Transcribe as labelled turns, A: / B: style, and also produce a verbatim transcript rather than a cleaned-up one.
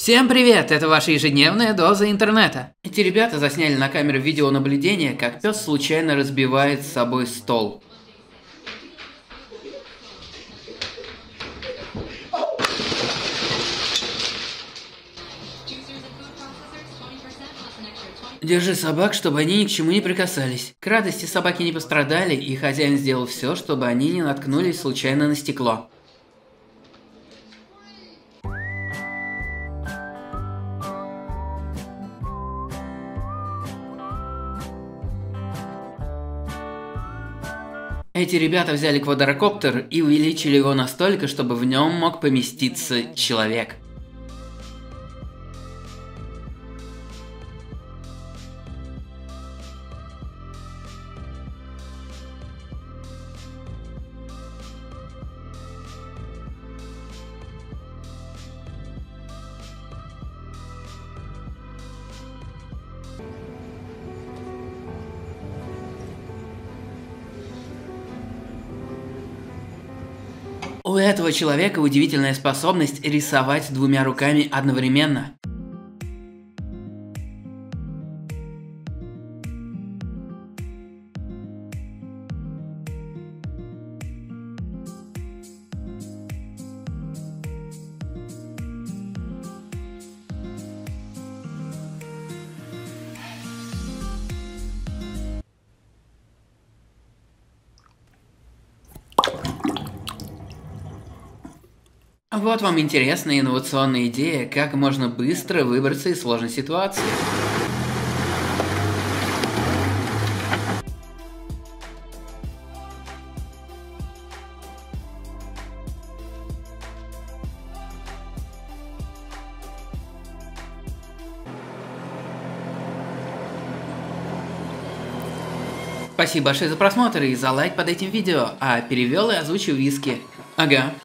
A: Всем привет! Это ваша ежедневная доза интернета. Эти ребята засняли на камеру видеонаблюдения, как пес случайно разбивает с собой стол. Держи собак, чтобы они ни к чему не прикасались. К радости собаки не пострадали, и хозяин сделал все, чтобы они не наткнулись случайно на стекло. Эти ребята взяли квадрокоптер и увеличили его настолько, чтобы в нем мог поместиться человек. У этого человека удивительная способность рисовать двумя руками одновременно. Вот вам интересная инновационная идея, как можно быстро выбраться из сложной ситуации. Спасибо большое за просмотр и за лайк под этим видео, а перевел и озвучил Виски. Ага.